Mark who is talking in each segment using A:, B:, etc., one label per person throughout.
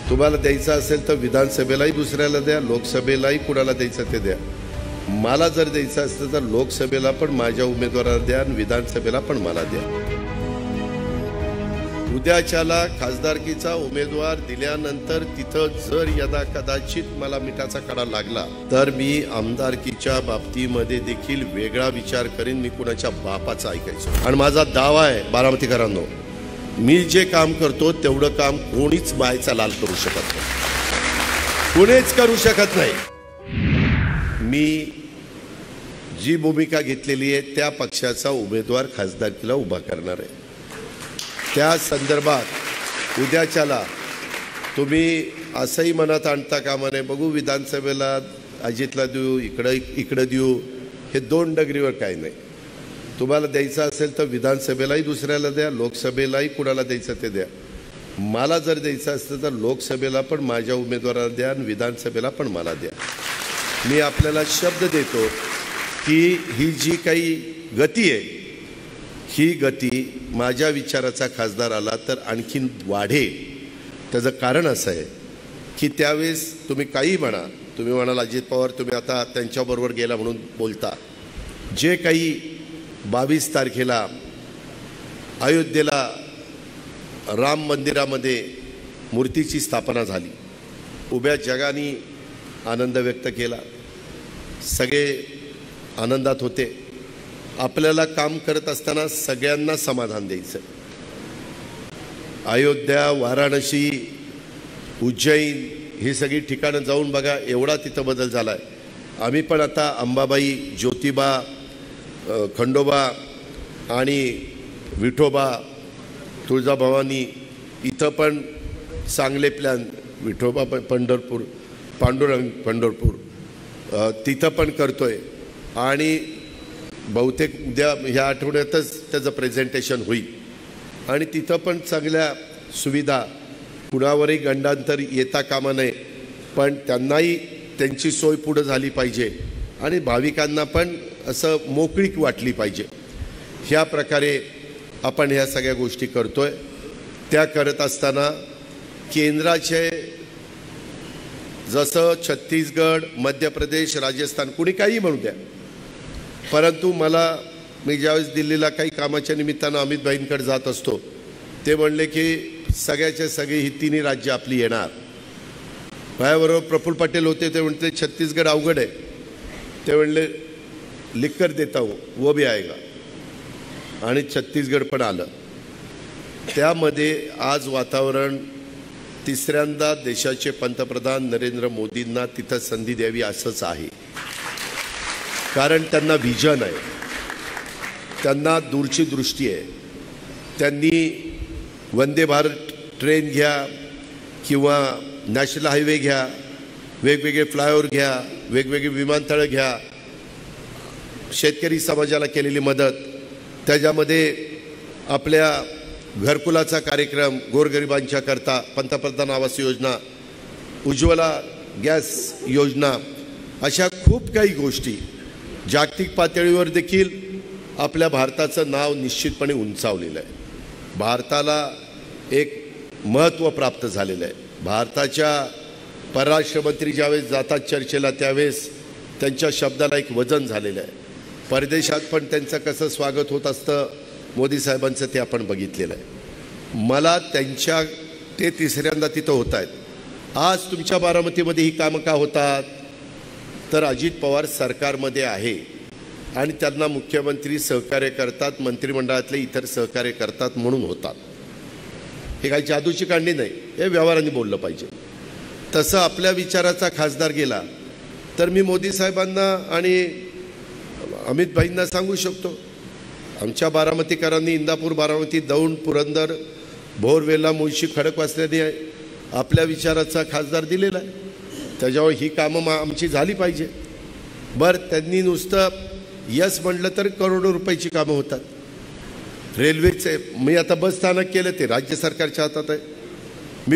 A: तुम्हाला द्यायचं असेल तर विधानसभेलाही दुसऱ्याला द्या, लोकसभेलाही कुणाला द्यायचं ते द्या. मला जर द्यायचं असतं तर लोकसभेला पण माझ्या उमेदवाराला द्या आणि विधानसभेला पण मला द्या. उद्याच्याला खासदारकीचा उमेदवार दिल्यानंतर तिथं जर यदा कदाचित मला मिठाचा कडा लागला तर मी आमदारकीच्या बाबतीमध्ये देखील वेगळा विचार करीन. मी कुणाच्या बापाचा ऐकायचो. आणि माझा दावा आहे बारामतीकरांनो, मी जे काम करतो तेवढं काम कोणीच बायचा लाल करू शकत नाही, कोणीच करू शकत नाही. मी जी भूमिका घेतलेली आहे त्या पक्षाचा उमेदवार खासदारकीला उभा करणार आहे. त्या संदर्भात उद्याच्याला तुम्ही असंही मनात आणता कामा नये, बघू विधानसभेला अजितला देऊ, इकडं देऊ, हे दोन डगरीवर काही नाही. तुम्हाला द्यायचं असेल तर विधानसभेलाही दुसऱ्याला द्या, लोकसभेलाही कुणाला द्यायचं ते द्या. मला जर द्यायचं असतं तर लोकसभेला पण माझ्या उमेदवाराला द्या आणि विधानसभेला पण मला द्या. मी आपल्याला शब्द देतो की ही जी काही गती आहे ही गती माझ्या विचाराचा खासदार आला तर आणखीन वाढेल. त्याचं कारण असं आहे की त्यावेळेस तुम्ही काही म्हणा, तुम्ही म्हणाल अजित पवार तुम्ही आता त्यांच्याबरोबर गेला म्हणून बोलता, जे काही 22 तारखेला अयोध्येला राम मंदिरामध्ये मूर्तीची स्थापना झाली, उभ्या जगाने आनंद व्यक्त केला, सगळे आनंदात होते. आपल्याला काम करत असताना सगळ्यांना समाधान द्यायचं. अयोध्या, वाराणसी, उज्जैन ही सगळी ठिकाणं जाऊन बघा, एवढा तिथं बदल झाला आहे. आम्ही पण आता अंबाबाई, ज्योतिबा, खंडोबा आणि विठोबा, तुळजाभवानी इथं पण चांगले प्लॅन, विठोबा पंढरपूर, पांडुरंग पंढरपूर तिथं पण करतोय. आणि बहुतेक उद्या ह्या आठवड्यातच त्याचं प्रेझेंटेशन होईल. आणि तिथं पण चांगल्या सुविधा, कुणावरही गंडांतर येता कामा नये, पण त्यांनाही त्यांची सोय पुढं झाली पाहिजे आणि भाविकांना पण असं मोकळीक वाटली पाहिजे. ह्या प्रकारे आपण ह्या सगळ्या गोष्टी करतोय. त्या करत असताना केंद्राचे जसं छत्तीसगड, मध्य प्रदेश, राजस्थान, कुणी काही म्हणू द्या, परंतु मी ज्यावेळेस दिल्लीला काही कामाच्या निमित्तानं अमित भाईंकडे जात असतो, ते म्हणले की सगळ्याचे सगळे ही तिन्ही राज्य आपली येणार. माझ्याबरोबर प्रफुल्ल पटेल होते, ते म्हणते छत्तीसगड अवघड आहे, ते म्हणले लिखकर देता हूँ वो भी आएगा. आणि छत्तीसगड पण आलं. त्यामध्ये आज वातावरण तिसऱ्यांदा देशाचे पंतप्रधान नरेंद्र मोदींना तिथं संधी द्यावी असंच आहे. कारण त्यांना व्हिजन आहे, त्यांना दूरची दृष्टी आहे. त्यांनी वंदे भारत ट्रेन घ्या किंवा नॅशनल हायवे घ्या, वेगवेगळे फ्लायओव्हर घ्या, वेगवेगळे विमानतळं घ्या, शेतकरी समाजाला केलेली मदत, त्याच्यामध्ये आपल्या घरकुलाचा कार्यक्रम, गोरगरिबांच्या करता पंतप्रधान आवास योजना, उज्ज्वला गॅस योजना, अशा खूप काही गोष्टी जागतिक पातळीवर देखील आपल्या भारताचं नाव निश्चितपणे उंचावलेलं आहे. भारताला एक महत्त्व प्राप्त झालेलं आहे. भारताच्या परराष्ट्र मंत्री ज्यावेळेस जातात चर्चेला त्यावेळेस त्यांच्या शब्दाला एक वजन झालेलं आहे. परदेशात पण त्यांचं कसं स्वागत होत असतं मोदी साहेबांचं ते आपण बघितलेलं आहे. मला ते तिसऱ्यांदा तिथं होत आहेत. आज तुमच्या बारामतीमध्ये ही कामं का होतात तर अजित पवार सरकारमध्ये आहे आणि त्यांना मुख्यमंत्री सहकार्य करतात, मंत्रिमंडळातले इतर सहकार्य करतात म्हणून होतात. हे काही जादूची कांडी नाही, हे व्यवहाराने बोललं पाहिजे. तसं आपल्या विचाराचा खासदार गेला तर मी मोदी साहेबांना आणि अमित भाईंना सांगू शकतो, आमच्या बारामतीकरांनी इंदापूर, बारामती, दौंड, पुरंदर, भोरवेला, मुळशी, खडकवासल्याने आपल्या विचाराचा खासदार दिलेला आहे. त्याच्यावर ही कामं आमची झाली पाहिजे. बरं, त्यांनी नुसतं यस म्हटलं तर करोडो रुपयाची कामं होतात. रेल्वेचे मी आता बस स्थानक केलं, ते राज्य सरकारच्या हातात आहे. मी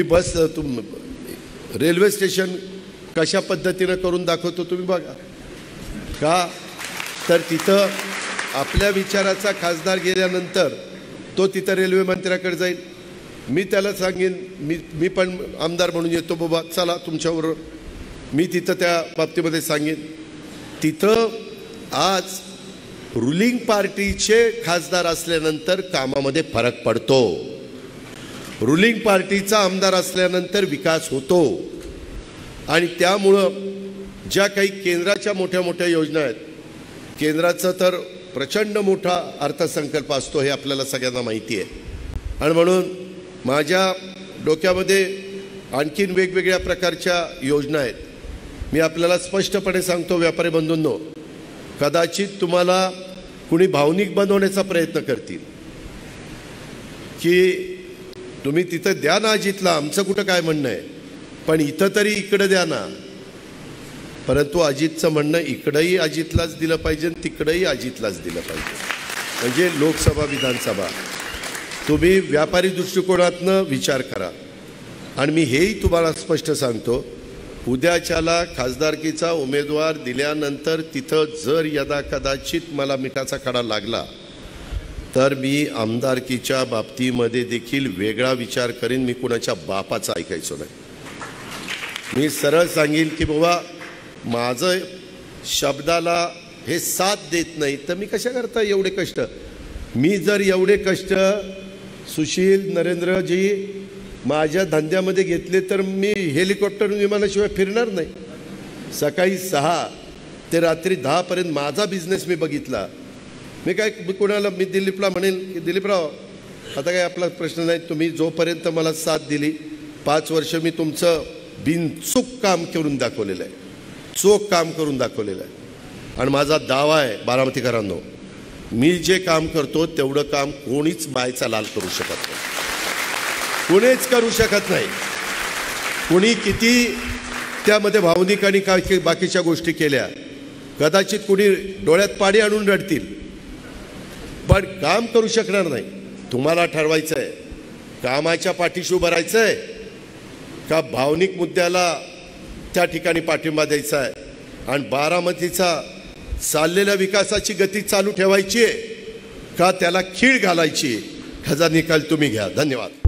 A: रेल्वे स्टेशन कशा पद्धतीनं करून दाखवतो तुम्ही बघा. का तर तिथं आपल्या विचाराचा खासदार गेल्यानंतर तो तिथं रेल्वे मंत्र्याकडे जाईल, मी त्याला सांगेन, मी पण आमदार म्हणून येतो बाबा, चला तुमच्याबरोबर. मी तिथं त्या बाबतीमध्ये सांगेन. तिथं आज रुलिंग पार्टीचे खासदार असल्यानंतर कामामध्ये फरक पडतो. रुलिंग पार्टीचा आमदार असल्यानंतर विकास होतो. आणि त्यामुळं ज्या काही केंद्राच्या मोठ्या मोठ्या योजना आहेत, केंद्राचा तर प्रचंड मोठा अर्थसंकल्प असतो हे आपल्याला सगळ्यांना माहिती आहे. आणि म्हणून माझ्या डोक्यामध्ये आणखीन वेगवेगळ्या प्रकारच्या योजना आहेत. मी आपल्याला स्पष्टपणे सांगतो व्यापारी बंधूंनो, कदाचित तुम्हाला कुणी भावनिक बनवण्याचा प्रयत्न करतील की तुम्ही तिथं द्या ना अजितला, आमचं कुठं काय म्हणणं आहे, पण इथं तरी इकडं द्या ना. परंतु अजितचं म्हणणं इकडंही अजितलाच दिलं पाहिजे, तिकडंही अजितलाच दिलं पाहिजे. म्हणजे लोकसभा विधानसभा तुम्ही व्यापारी दृष्टिकोनातनं विचार करा. आणि मी हेही तुम्हाला स्पष्ट सांगतो, उद्याच्याला खासदारकीचा उमेदवार दिल्यानंतर तिथं जर यदा कदाचित मला मिठाचा खडा लागला तर मी आमदारकीच्या बाबतीमध्ये देखील वेगळा विचार करीन. मी कुणाच्या बापाचा ऐकायचो नाही. मी सरळ सांगेन की बाबा माझं शब्दाला हे साथ देत नाही तर मी कशा करता एवढे कष्ट. मी जर एवढे कष्ट सुशील नरेंद्रजी माझ्या धंद्यामध्ये घेतले तर मी हेलिकॉप्टर विमानाशिवाय फिरणार नाही. सकाळी 6 ते रात्री 10 पर्यंत माझा बिझनेस मी बघितला. मी कोणाला मी दिलीपला म्हणेन की दिलीपराव आता काय आपला प्रश्न नाही, तुम्ही जोपर्यंत मला साथ दिली 5 वर्ष मी तुमचं बिनचूक काम करून दाखवलेलं आहे, चोख काम करून दाखवलेलं आहे. आणि माझा दावा आहे बारामतीकरांनो, मी जे काम करतो तेवढं काम कोणीच मायचा लाल करू शकत नाही, कोणीच करू शकत नाही. कोणी किती त्यामध्ये भावनिक आणि काय बाकीच्या गोष्टी केल्या, कदाचित कोणी डोळ्यात पाणी आणून रडतील, पण काम करू शकणार नाही. तुम्हाला ठरवायचं आहे कामाच्या पाठीशी उभं राहायचं आहे का भावनिक मुद्द्याला त्या ठिकाणी पाठिंबा द्यायचा आहे. आणि बारामतीचा चाललेल्या विकासाची गती चालू ठेवायची आहे का त्याला खीळ घालायची, ह्याचा निकाल तुम्ही घ्या. धन्यवाद.